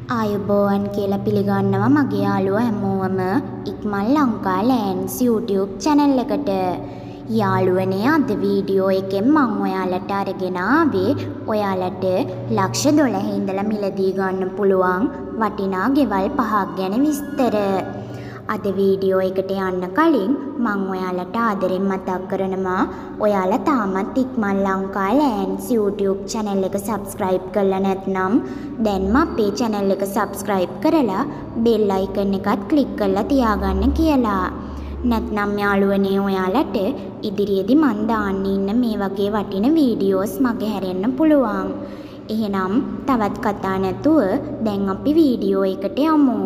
ආයුබෝවන් කියලා පිළිගන්නවා මගේ යාළුවෝ හැමෝම ඉක්මන් ලංකා ලෑන්ඩ්ස් YouTube channel එකට. යාළුවනේ අද වීඩියෝ එකෙන් මම ඔයාලට අරගෙන ආවේ ඔයාලට ලක්ෂ 12 ඉඳලා මිලදී ගන්න පුළුවන් වටිනා ගෙවල් 5ක් ගැන විස්තර. අද වීඩියෝ එකට යන්න කලින් මම ඔයාලට ආදරෙන් මතක් කරනවා ඔයාලා තාමත් Ikman Lanka lands YouTube channel එක subscribe කරලා නැත්නම් දැන්ම අපේ channel එක subscribe කරලා bell icon එකත් click කරලා තියාගන්න කියලා. නැත්නම් යාළුවනේ ඔයාලට ඉදිරියේදී මම දාන්න ඉන්න මේ වගේ වටින වීඩියෝස් මගේ හැරෙන්න පුළුවන්. එහෙනම් තවත් කතා නැතුව දැන් අපි වීඩියෝ එකට යමු.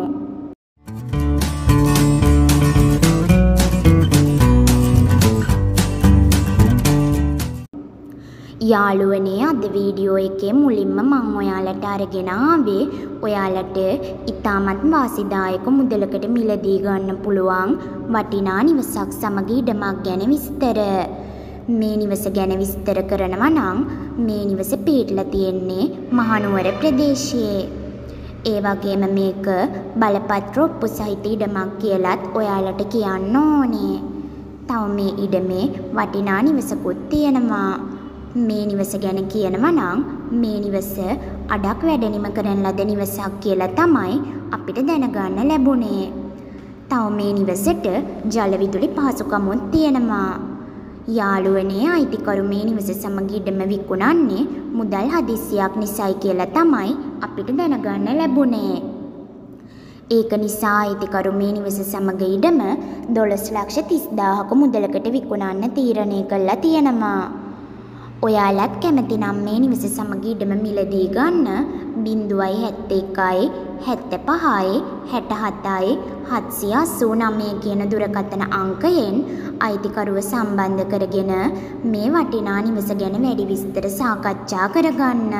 යාළුවනේ අද වීඩියෝ එකේ මුලින්ම මම ඔයාලට අරගෙන ආවේ ඔයාලට ඉතාමත් වාසිදායක මුදලකට මිලදී ගන්න පුළුවන් වටිනා නිවසක් සමග ඉඩමක් ගැන විස්තර. මේ නිවස ගැන විස්තර කරනවා නම් මේ නිවස පිහිටලා තියෙන්නේ මහනුවර ප්‍රදේශයේ. ඒ වගේම මේක බලපත්‍ර ඔප්පු සහිත ඉඩමක් කියලත් ඔයාලට කියන්න ඕනේ. තව මේ ඉඩමේ වටිනා නිවසකුත් තියෙනවා. මේ නිවස ගැන කියනවා නම් මේ නිවස අඩක් වැඩනිම කරන ලද නිවසක් කියලා තමයි අපිට දැනගන්න ලැබුණේ. තව මේ නිවසට ජල විදුලි පහසුකමුත් තියෙනවා. යාළුවනේ අයිතිකරු මේ නිවස සමග ඉඩම විකුණන්නේ මුදල් හදිස්සියක් නිසායි කියලා තමයි අපිට දැනගන්න ලැබුණේ. ඒක නිසා අයිතිකරු මේ නිවස සමග ඉඩම 12,30,000ක මුදලකට විකුණන්න තීරණය කළා තියෙනවා. ඔයාලත් කැමති නම් මේ නිවස සමග ඉඩම මිලදී ගන්න 071 75 67 789 කියන දුරකථන අංකයෙන් අයිතිකරුව සම්බන්ධ කරගෙන මේ වටිනා නිවස ගැන වැඩි විස්තර සාකච්ඡා කරගන්න.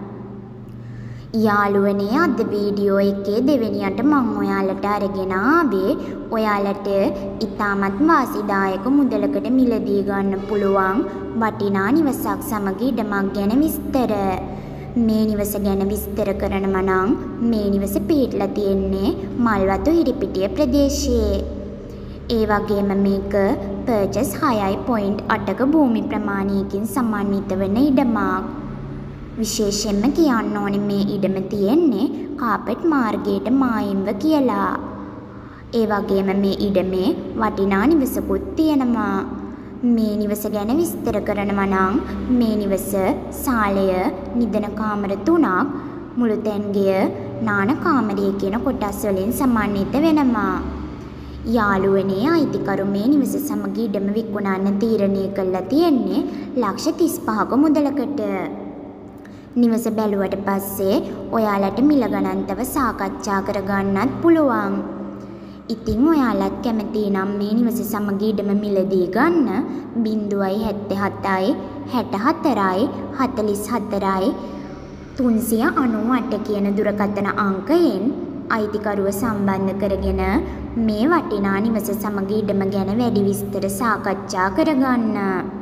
යාළුවනේ අද වීඩියෝ එකේ දෙවෙනියට මම ඔයාලට අරගෙන ආවේ ඔයාලට ඉතාමත් වාසිදායක මුදලකට මිලදී ගන්න පුළුවන් වටිනා නිවසක් සමග ඉඩමක් ගැන විස්තර. මේ නිවස ගැන විස්තර කරනවා නම් මේ නිවස පිහිටලා තියෙන්නේ මල්වතු හිරිපිටිය ප්‍රදේශයේ. ඒ වගේම මේක පර්චස් 6.8ක භූමි ප්‍රමාණයකින් සමන්විත වෙන ඉඩමක්. විශේෂයෙන්ම කියන්න ඕනේ මේ ඉඩම තියෙන්නේ කාපට් මාර්ගයට මායිම්ව කියලා. ඒ වගේම මේ ඉඩමේ වටිනා නිවසකුත් තියෙනවා. මේ නිවස ගැන විස්තර කරනවා නම් මේ නිවස සාලය, නිදන කාමර 3ක්, මුළුතැන්ගෙය, නාන කාමරය කියන කොටස් වලින් සමන්විත වෙනවා. යාළුවනේ අයිතිකරු මේ නිවස සමග ඉඩම විකුණන්න තීරණය කළා තියෙන්නේ ලක්ෂ 35ක මුදලකට. නිවස බැලුවට පස්සේ ඔයාලට මිල ගණන්තව සාකච්ඡා කරගන්නත් පුළුවන්. ඉතින් ඔයාලත් කැමති නම් මේ නිවස සමග ඉඩම මිලදී ගන්න 077 64 44 398 කියන දුරකථන අංකයෙන් අයිතිකරුව සම්බන්ධ කරගෙන මේ වටිනා නිවස සමග ඉඩම ගැන වැඩි විස්තර සාකච්ඡා කරගන්න.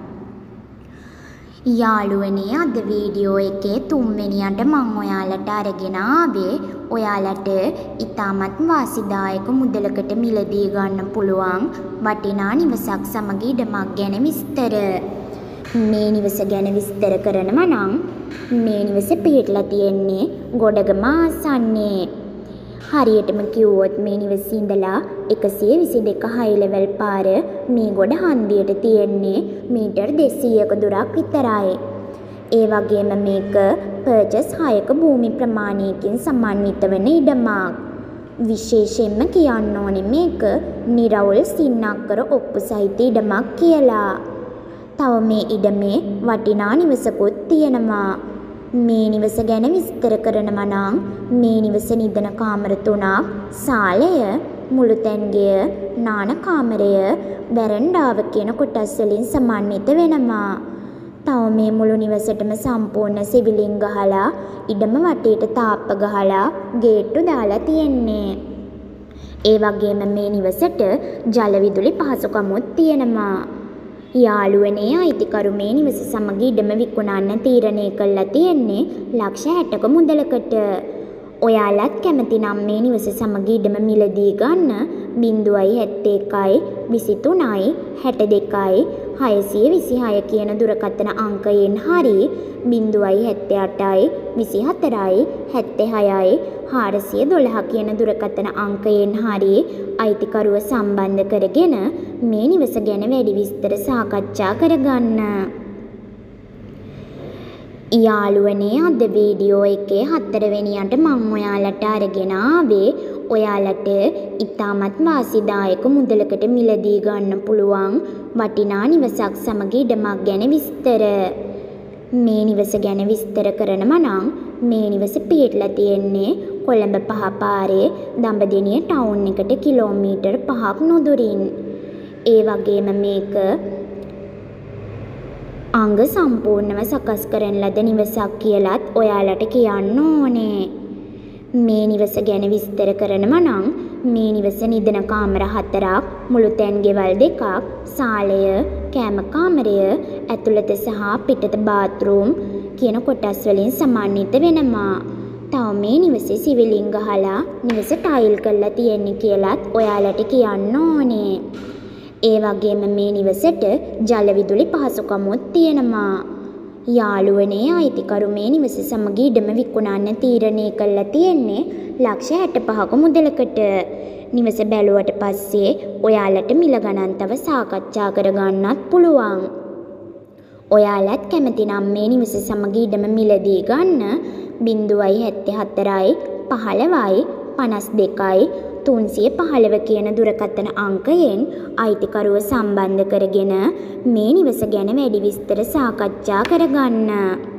යාළුවනේ අද වීඩියෝ එකේ තුන්වෙනියට මම ඔයාලට අරගෙන ආවේ ඔයාලට ඉතාමත් වාසිදායක මුදලකට මිලදී ගන්න පුළුවන් වටිනා නිවසක් සමග ඉඩමක් ගැන විස්තර. මේ නිවස ගැන විස්තර කරනවා නම් මේ නිවස පිහිටලා තියෙන්නේ ගොඩගම ආසන්නයේ. හරියටම කිව්වොත් මේ නිවසේ ඉඳලා 122 හයි ලෙවල් පාර මේ ගොඩ හන්දියට තියෙන්නේ මීටර් 200ක දුරක් විතරයි. ඒ වගේම මේක පර්චස් 6ක භූමි ප්‍රමාණයකින් සමන්විත වෙන ඉඩමක්. විශේෂයෙන්ම කියන්න ඕනේ මේක නිරවුල් සින්නක්කර ඔප්පු සහිත ඉඩමක් කියලා. තව මේ ඉඩමේ වටිනා නිවසකුත් තියෙනවා. මේ නිවස ගැන විස්තර කරනවා නම් මේ නිවස නිදන කාමර 3ක්, සාලය, මුළුතැන්ගෙය, නාන කාමරය, බැරන්ඩාව කියන කොටස් වලින් සමන්විත වෙනවා. තව මේ මුළු නිවසටම සම්පූර්ණ සිවිලින් ගහලා ඉඩම වටේට තාප්ප ගහලා ගේට්ටු දාලා තියෙන්නේ. ඒ වගේම මේ නිවසට ජල විදුලි පහසුකමුත් තියෙනවා. යාළුවනේ අයිතිකරු මේ නිවස සමග ඉඩම විකුණන්න තීරණය කළා තියෙන්නේ ලක්ෂ 60ක මුදලකට. ඔයාලත් කැමති නම් මේ නිවස සමග ඉඩම මිලදී ගන්න 071 23 62 626 කියන දුරකථන අංකයෙන් හරි 078 24 76 412 කියන දුරකථන අංකයෙන් හරි අයිතිකරුව සම්බන්ධ කරගෙන මේ නිවස ගැන වැඩි විස්තර සාකච්ඡා කරගන්න. යාළුවනේ අද වීඩියෝ එකේ 4 වෙනියට මම ඔයාලට අරගෙන ආවේ ඔයාලට ඉතාමත් වාසිදායක මුදලකට මිලදී ගන්න පුළුවන් වටිනා නිවසක් සමග ඉඩමක් ගැන විස්තර. මේ නිවස ගැන විස්තර කරනවා නම් මේ නිවස පිහිටලා තියෙන්නේ කොළඹ 5 පාරේ දඹදෙණිය ටවුන් එකට කිලෝමීටර් 5ක් නුදුරින්. ඒ වගේම මේක අංග සම්පූර්ණව සකස් කරන ලද නිවසක් කියලත් ඔයාලට කියන්න ඕනේ. මේ නිවස ගැන විස්තර කරනවා නම් මේ නිවස නිදන කාමර 4ක්, මුළු තැන් ගෙවල් 2ක්, සාලය, කෑම කාමරය, ඇතුළත සහ පිටත බාත්රූම් කියන කොටස් වලින් සමන්විත වෙනවා. තව මේ නිවසේ සිවිලින් ගහලා නිවස ටයිල් කරලා තියෙන්නේ කියලත් ඔයාලට කියන්න ඕනේ. ඒ වගේම මේ නිවසට ජල විදුලි පහසුකමුත් තියෙනවා. යාළුවනේ අයිතිකරු මේ නිවස සමග ඉඩම විකුණන්න තීරණය කළා තියෙන්නේ ලක්ෂ 65ක මුදලකට. නිවස බැලුවට පස්සේ ඔයාලට මිල ගණන් තව සාකච්ඡා කරගන්නත් පුළුවන්. ඔයාලත් කැමති නම් මේ නිවස සමග ඉඩම මිලදී ගන්න 074 15 52 315 කියන දුරකථන අංකයෙන් අයිතිකරුව සම්බන්ධ කරගෙන මේ නිවස ගැන වැඩි විස්තර සාකච්ඡා කරගන්න.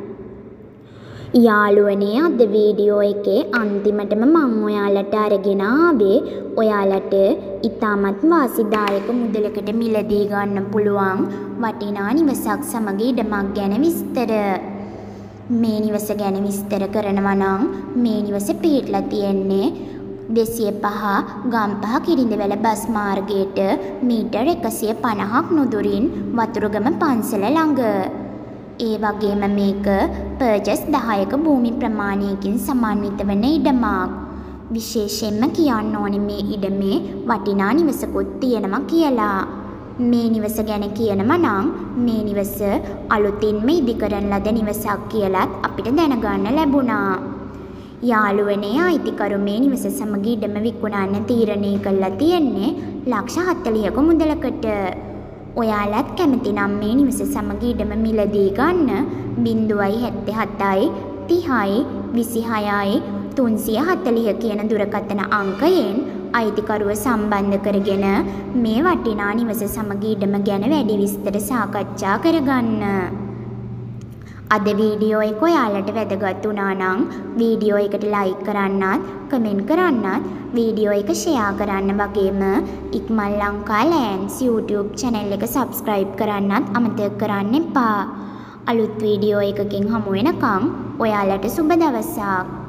යාළුවනේ අද වීඩියෝ එකේ අන්තිමටම මම ඔයාලට අරගෙන ආවේ ඔයාලට ඉතාමත් වාසිදායක මුදලකට මිලදී ගන්න පුළුවන් වටිනා නිවසක් සමග ඉඩමක් ගැන විස්තර. මේ නිවස ගැන විස්තර කරනවා නම් මේ නිවස පිහිටලා තියෙන්නේ 205 ගම්පහ කිරිඳිවැල බස් මාර්ගයට මීටර් 150ක් නුදුරින් වතුරුගම පන්සල ළඟ. ඒ වගේම මේක පර්චස් 10ක භූමි ප්‍රමාණයකින් සමන්විත වන ඉඩමක්. විශේෂයෙන්ම කියන්න ඕනේ මේ ඉඩමේ වටිනා නිවසකුත් තියෙනවා කියලා. මේ නිවස ගැන කියනවා නම් මේ නිවස අලුතින්ම ඉදිකරන ලද නිවසක් කියලත් අපිට දැනගන්න ලැබුණා. යාළුවනේ අයිතිකරු මේ නිවස සමග ඉඩම විකුණන්න තීරණය කළා තියෙන්නේ ලක්ෂ 40ක මුදලකට. ඔයාලත් කැමති නම් මේ නිවස සමග ඉඩම මිලදී ගන්න 077 30 26 340 කියන දුරකථන අංකයෙන් අයිතිකරුව සම්බන්ධ කරගෙන මේ වටිනා නිවස සමග ඉඩම ගැන වැඩි විස්තර සාකච්ඡා කරගන්න. අද වීඩියෝ එක ඔයාලට වැදගත් වුණා නම් වීඩියෝ එකට ලයික් කරන්නත්, කමෙන්ට් කරන්නත්, වීඩියෝ එක ෂෙයා කරන්න වගේම Ikman Lanka lands YouTube channel එක subscribe කරන්නත් අමතක කරන්න එපා. අලුත් වීඩියෝ එකකින් හමු වෙනකම් ඔයාලට සුබ දවසක්.